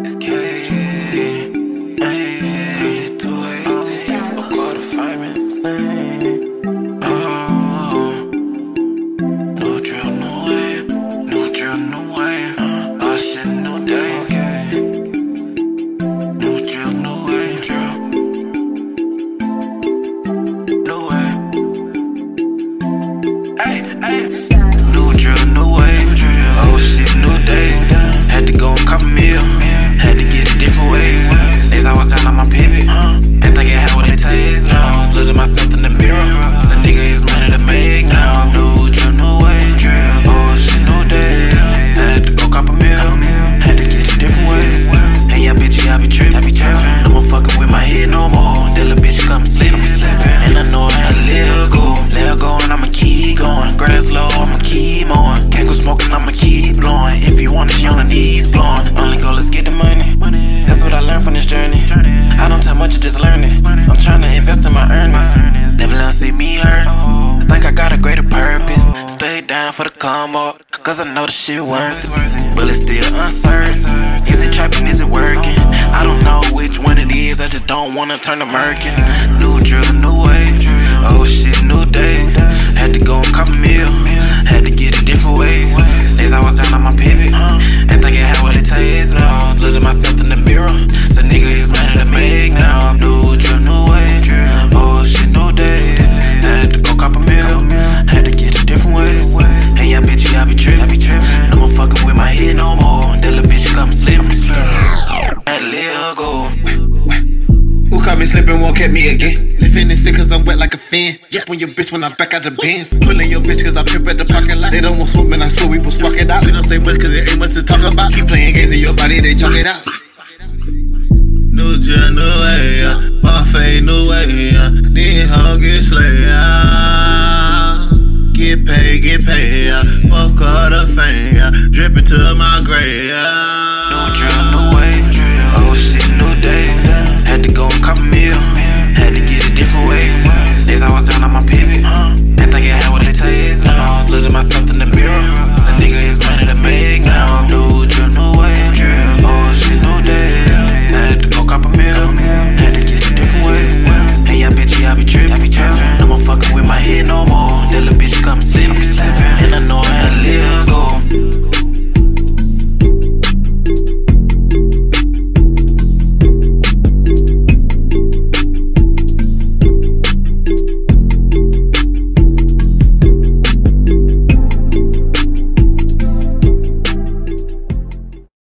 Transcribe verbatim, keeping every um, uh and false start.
New drill, new way. Oh shit, new day. Had to go and cop a meal. Had to get a different way. Days I was down on my pivot. And think I had what it takes now. Look at myself in the mirror. Some nigga is money to make now. New drill, new way. Oh shit, new day. Had to go cop a meal. Had to get a different way. Hey, yeah, bitch, I be trippin'. No more fucking with my head no more. That little bitch come slippin'. And I know how to let go. Let go and I'ma keep going. Grass low, I'ma keep mowing. Can't go smoking, I'ma keep blowing. If you want it, she on her knees blowing. Only goal is get the money. That's what I learned from this journey. I don't tell much, I just learn it. I'm tryna invest in my earnings. Never let them see me hurt. I think I got a greater purpose. Stay down for the come up, cause I know the shit worth it. But it's still uncertain. Is it trapping, is it working? I don't know which one it is, I just don't wanna turn to murking. New drill, new way. Oh shit, new day. Had to go and cop a meal. Had to get a different way. Days I was down on my pivot. And think I had what it takes now. Look at myself in the mirror. So nigga is money to make now. New drill, new way. Oh shit, new day. Had to go cop a meal. Had to get a different way. Hey, yeah, bitch, I be trippin'. No more fucking with my head no more. That little bitch come slippin'. Had to let go. Who caught me slipping won't catch me again. Living in sick cause I'm wet like a fan. Yep on your bitch when I back out the Benz. Pulling your bitch cause I pimp at the parking lot. They don't want smoke, man, I swear we will spark it out. We don't say much cause there ain't much to talk about. Keep playing games in your body, they chalk it out. New drill, new way, yeah. Buffet, new way, yeah. These hoes get slayed, yeah. Get paid, get paid, yeah. fourth quarter fame, yeah. Drippin' to my grave, yeah.